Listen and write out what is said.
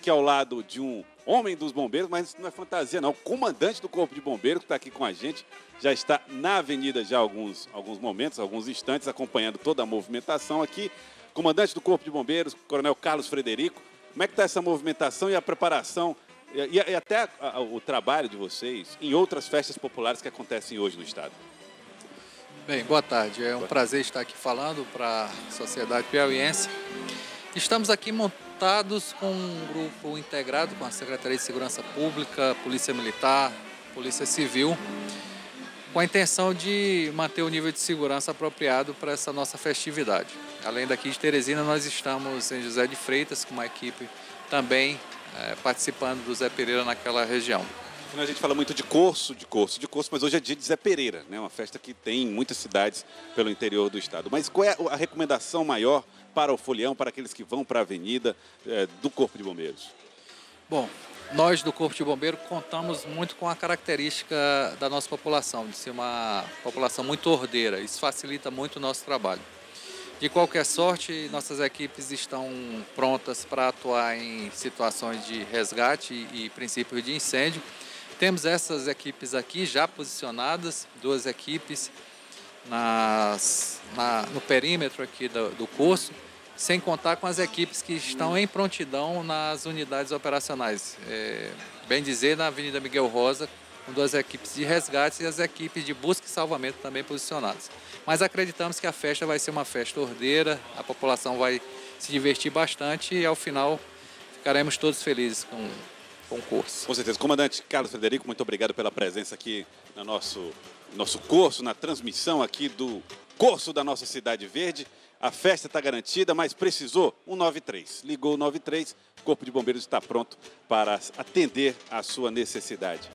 aqui ao lado de um homem dos bombeiros, mas não é fantasia não, o comandante do Corpo de Bombeiros que está aqui com a gente, já está na avenida já há alguns momentos, alguns instantes, acompanhando toda a movimentação aqui. Comandante do Corpo de Bombeiros, Coronel Carlos Frederico, como é que está essa movimentação e a preparação e até o trabalho de vocês em outras festas populares que acontecem hoje no estado? Bem, boa tarde. É um prazer estar aqui falando para a sociedade piauiense. Estamos aqui montados com um grupo integrado com a Secretaria de Segurança Pública, Polícia Militar, Polícia Civil, com a intenção de manter o nível de segurança apropriado para essa nossa festividade. Além daqui de Teresina, nós estamos em José de Freitas, com uma equipe também participando do Zé Pereira naquela região. A gente fala muito de curso, mas hoje é dia de Zé Pereira, né? Uma festa que tem em muitas cidades pelo interior do estado. Mas qual é a recomendação maior para o folião, para aqueles que vão para a avenida do Corpo de Bombeiros? Bom, nós do Corpo de Bombeiro contamos muito com a característica da nossa população, de ser uma população muito ordeira. Isso facilita muito o nosso trabalho. De qualquer sorte, nossas equipes estão prontas para atuar em situações de resgate e princípios de incêndio. Temos essas equipes aqui já posicionadas, 2 equipes no perímetro aqui do curso, sem contar com as equipes que estão em prontidão nas unidades operacionais. Bem dizer, na Avenida Miguel Rosa, com 2 equipes de resgate e as equipes de busca e salvamento também posicionadas. Mas acreditamos que a festa vai ser uma festa ordeira, a população vai se divertir bastante e ao final ficaremos todos felizes com o curso. Com certeza. Comandante Carlos Frederico, muito obrigado pela presença aqui no nosso curso, na transmissão aqui do curso da nossa Cidade Verde. A festa está garantida, mas precisou 193. Ligou o 93, o Corpo de Bombeiros está pronto para atender à sua necessidade.